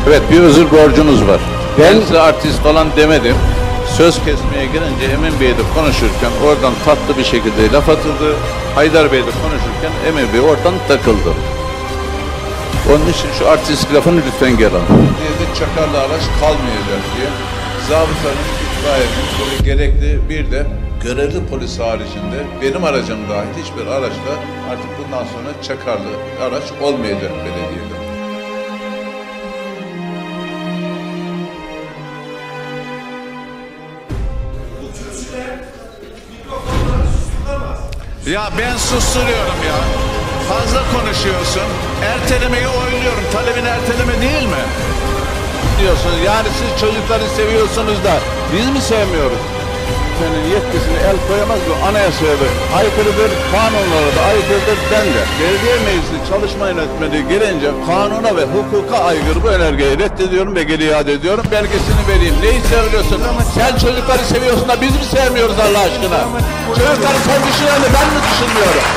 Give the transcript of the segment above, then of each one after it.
Evet, bir özür borcunuz var. Ben size artist falan demedim. Söz kesmeye girince Emin Bey'le konuşurken oradan tatlı bir şekilde laf atıldı. Haydar Bey'le konuşurken Emin Bey oradan takıldı. Onun için şu artist lafını lütfen gel al. Diye çakarlı araç kalmayacak diye. Zabıtanın, itfaiyenin böyle gerekli bir de görevli polis haricinde benim aracım dahil hiçbir araçta artık bundan sonra çakarlı araç olmayacak belediyede. Ya ben susturuyorum ya. Fazla konuşuyorsun. Ertelemeyi oynuyorum. Talebin erteleme değil mi? Diyorsunuz yani siz çocukları seviyorsunuz da biz mi sevmiyoruz? Senin yetkisine el koyamaz bu anayasaya da aykırıdır, kanunlara da aykırıdır ben de. Belediye Meclisi çalışma yönetmeliği gelince kanuna ve hukuka aykırı bu önergeyi reddediyorum ve geri iade ediyorum. Belgesini vereyim. Neyi seviyorsun? Sen çocukları seviyorsun da biz mi sevmiyoruz Allah aşkına? Çocukları sen düşünen de ben mi düşünmüyorum?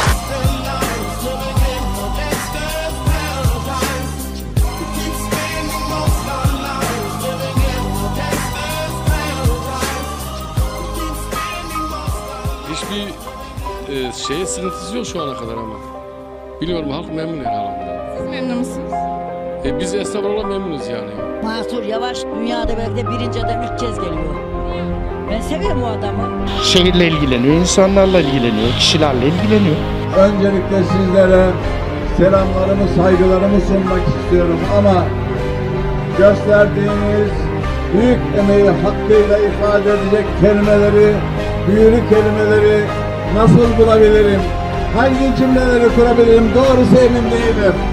Hiçbir şeye sıkıntısı yok şu ana kadar ama. Biliyorum halk memnun herhalde. Siz memnun musunuz? Biz esnaf olarak memnunuz yani. Mansur Yavaş dünyada belki de birinci adam ilk kez geliyor. Ben seviyorum o adamı. Şehirle ilgileniyor, insanlarla ilgileniyor, kişilerle ilgileniyor. Öncelikle sizlere selamlarımı, saygılarımı sunmak istiyorum ama gösterdiğiniz büyük emeği hakkıyla ifade edecek kelimeleri, büyülü kelimeleri nasıl bulabilirim? Hangi cümleleri kurabilirim? Doğrusu emin değilim.